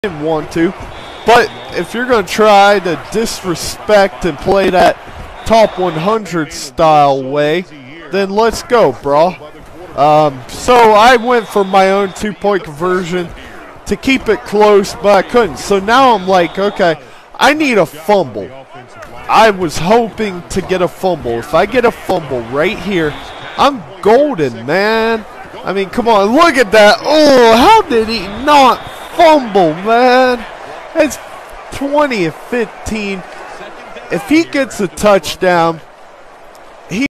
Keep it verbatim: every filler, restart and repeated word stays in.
didn't want to. But if you're going to try to disrespect and play that top one hundred style way, then let's go, bro. Um, so I went for my own two-point conversion to keep it close, but I couldn't. So now I'm like, okay, I need a fumble. I was hoping to get a fumble. If I get a fumble right here, I'm golden, man. I mean, come on, look at that. Oh, how did he not fumble, man? It's twenty and fifteen. If he gets a touchdown,